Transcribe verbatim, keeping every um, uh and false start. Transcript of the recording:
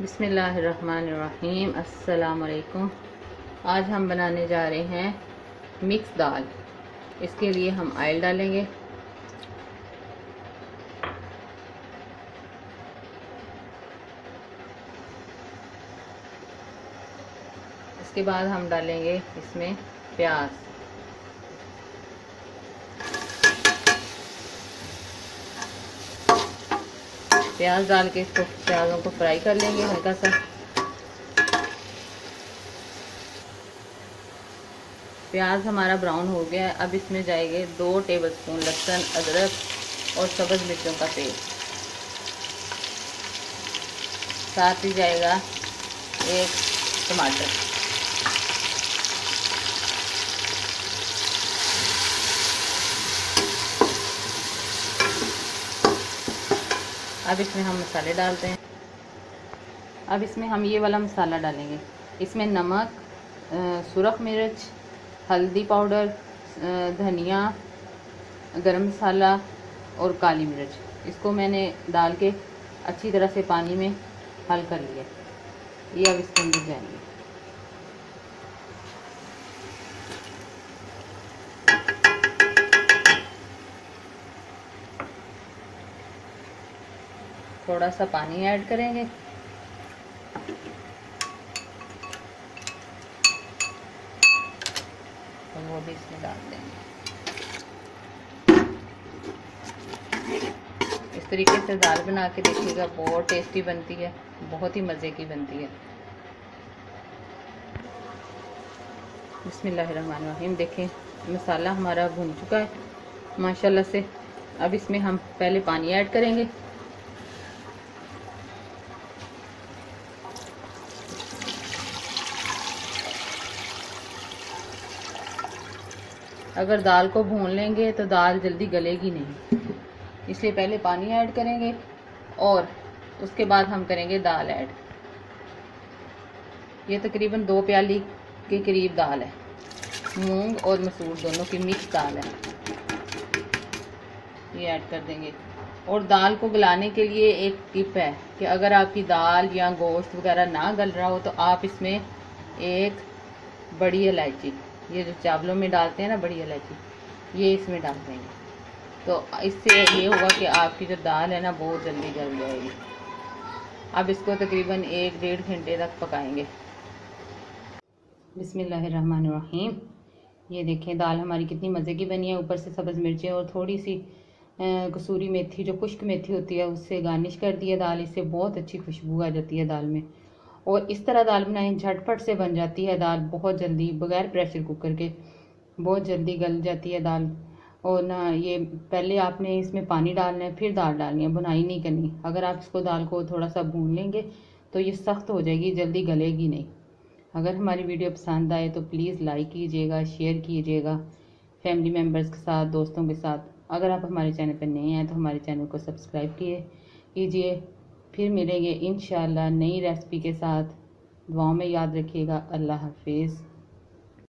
बिस्मिल्लाहिर्रहमानिर्रहीम। अस्सलाम वालेकुम। आज हम बनाने जा रहे हैं मिक्स दाल। इसके लिए हम ऑयल डालेंगे। इसके बाद हम डालेंगे इसमें प्याज। प्याज डाल के इसको प्याज़ों को फ्राई कर लेंगे हल्का सा। प्याज हमारा ब्राउन हो गया है। अब इसमें जाएंगे दो टेबलस्पून लहसुन, अदरक और सब्ज़ मिर्चों का पेस्ट। साथ ही जाएगा एक टमाटर। अब इसमें हम मसाले डालते हैं। अब इसमें हम ये वाला मसाला डालेंगे। इसमें नमक, सुरख मिर्च, हल्दी पाउडर, धनिया, गरम मसाला और काली मिर्च। इसको मैंने डाल के अच्छी तरह से पानी में हल कर लिया। ये अब इसके अंदर जाएंगे। थोड़ा सा पानी ऐड करेंगे। और वो भी इसमें डाल देंगे। इस तरीके से दाल बना के देखिएगा, बहुत टेस्टी बनती है, बहुत ही मज़े की बनती है। बिस्मिल्लाहिर्रहमानिर्रहीम। देखें मसाला हमारा भुन चुका है माशाल्लाह से। अब इसमें हम पहले पानी ऐड करेंगे। अगर दाल को भून लेंगे तो दाल जल्दी गलेगी नहीं, इसलिए पहले पानी ऐड करेंगे और उसके बाद हम करेंगे दाल ऐड। ये तकरीबन दो प्याली के करीब दाल है। मूंग और मसूर दोनों की मिक्स दाल है। ये ऐड कर देंगे। और दाल को गलाने के लिए एक टिप है कि अगर आपकी दाल या गोश्त वगैरह ना गल रहा हो तो आप इसमें एक बड़ी इलायची, ये जो चावलों में डालते हैं ना बड़ी इलायची, ये इसमें डाल देंगे। तो इससे ये होगा कि आपकी जो दाल है ना बहुत जल्दी गल जाएगी। अब इसको तकरीबन एक डेढ़ घंटे तक पकाएंगे। बिस्मिल्लाहिर्रहमानिर्रहीम। ये देखें दाल हमारी कितनी मज़े की बनी है। ऊपर से सब्ज़ मिर्चें और थोड़ी सी कसूरी मेथी, जो खुश्क मेथी होती है, उससे गार्निश कर दी है दाल। इससे बहुत अच्छी खुशबू आ जाती है दाल में। और इस तरह दाल बनाएं, झटपट से बन जाती है दाल, बहुत जल्दी, बगैर प्रेशर कुकर के बहुत जल्दी गल जाती है दाल। और ना ये पहले आपने इसमें पानी डालना है, फिर दाल डालनी है, बुनाई नहीं करनी। अगर आप इसको दाल को थोड़ा सा भून लेंगे तो ये सख्त हो जाएगी, जल्दी गलेगी नहीं। अगर हमारी वीडियो पसंद आए तो प्लीज़ लाइक कीजिएगा, शेयर कीजिएगा फैमिली मेम्बर्स के साथ, दोस्तों के साथ। अगर आप हमारे चैनल पर नए हैं तो हमारे चैनल को सब्सक्राइब किए कीजिए। फिर मिलेंगे इंशाअल्लाह नई रेसिपी के साथ। दुआओं में याद रखिएगा। अल्लाह हाफिज़।